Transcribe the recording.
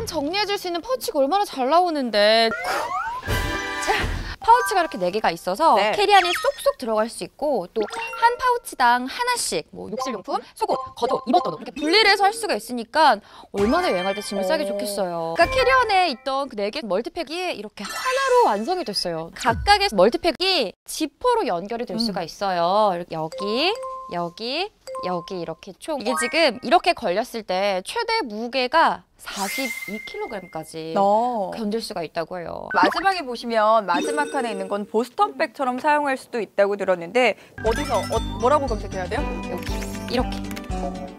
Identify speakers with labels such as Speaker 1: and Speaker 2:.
Speaker 1: 정리해줄 수 있는 파우치가 얼마나 잘 나오는데. 자, 파우치가 이렇게 4개가 있어서
Speaker 2: 네.
Speaker 1: 캐리 안에 쏙쏙 들어갈 수 있고 또 한 파우치당 하나씩 뭐 욕실용품, 속옷, 겉옷, 입었던 옷 이렇게 분리를 해서 할 수가 있으니까 얼마나 여행할 때 짐을 싸기 좋겠어요. 그러니까 캐리어에 있던 그 4개 멀티팩이 이렇게 하나로 완성이 됐어요. 각각의 멀티팩이 지퍼로 연결이 될 수가 있어요. 여기, 여기, 여기 이렇게 총 이게 지금 이렇게 걸렸을 때 최대 무게가 42kg까지 견딜 수가 있다고 해요.
Speaker 2: 마지막에 보시면 마지막 칸에 있는 건 보스턴백처럼 사용할 수도 있다고 들었는데 어디서 뭐라고 검색해야 돼요?
Speaker 1: 여기 이렇게